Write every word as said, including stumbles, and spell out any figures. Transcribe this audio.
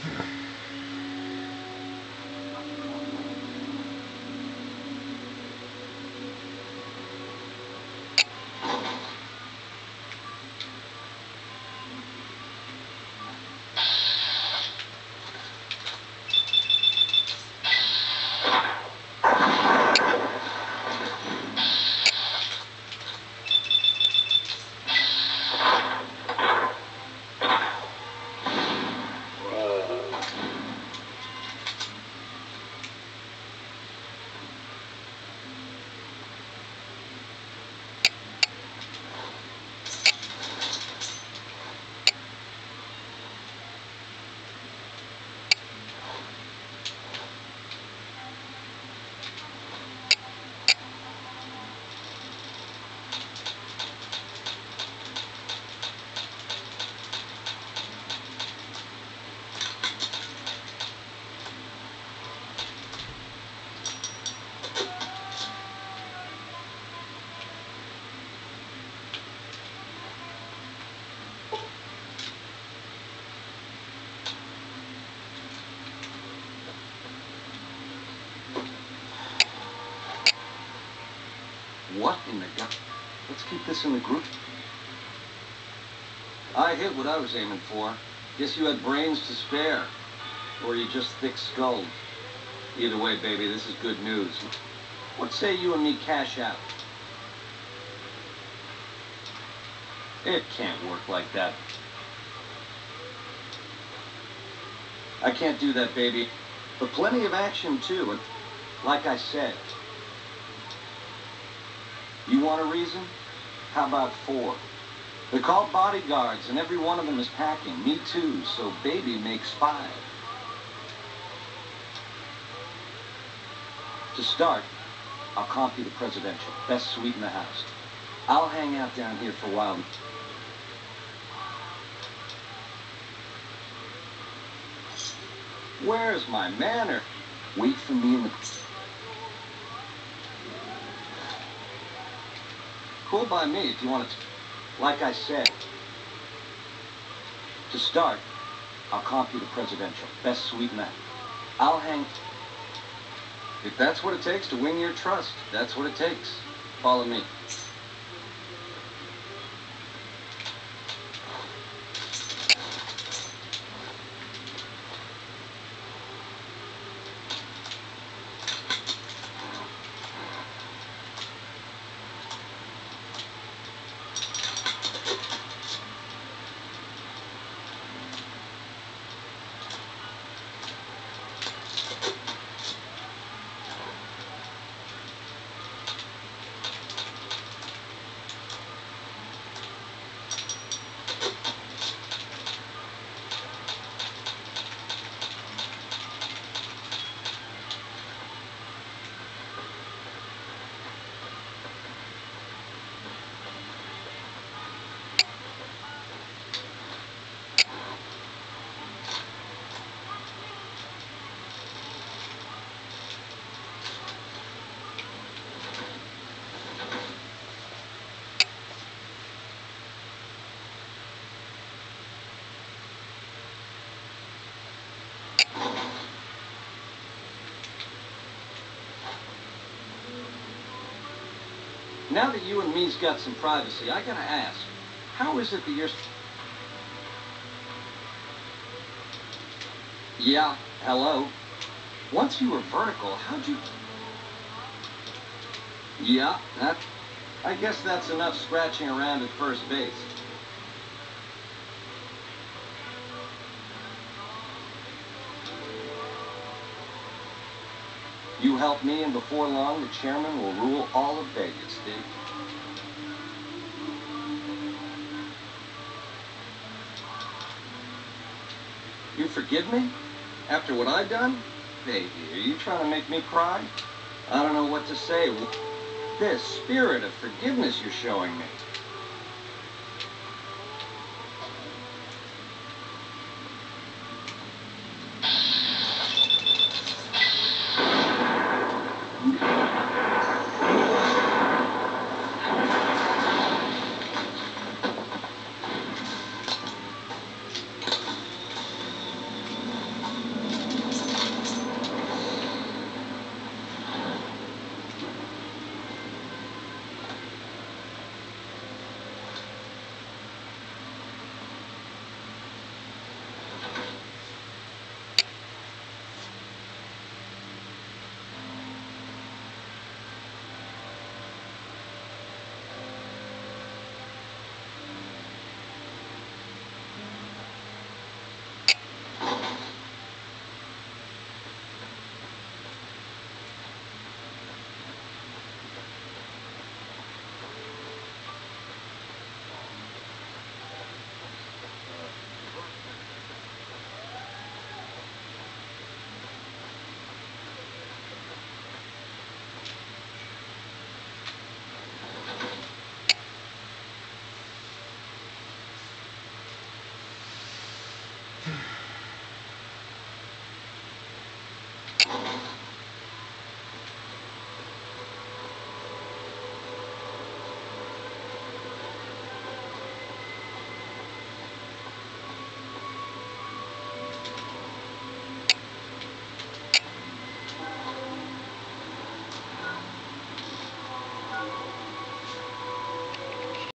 What in the god? Let's keep this in the group. I hit what I was aiming for. Guess you had brains to spare. Or you just thick-skulled. Either way, baby, this is good news. What say you and me cash out? It can't work like that. I can't do that, baby. But plenty of action, too. And like I said, you want a reason? How about four? They're called bodyguards, and every one of them is packing. Me too, so baby makes five. To start, I'll comp you the presidential. Best suite in the house. I'll hang out down here for a while. Where's my manner? Wait for me in the... Cool by me if you want to... Like I said, to start, I'll comp you the presidential. Best suite in that. I'll hang... If that's what it takes to win your trust, that's what it takes. Follow me. Now that you and me's got some privacy, I gotta ask, how is it that you're... Yeah, hello. Once you were vertical, how'd you... Yeah, that... I guess that's enough scratching around at first base. You help me, and before long, the chairman will rule all of Vegas, Steve. You forgive me? After what I've done? Baby, are you trying to make me cry? I don't know what to say. This spirit of forgiveness you're showing me.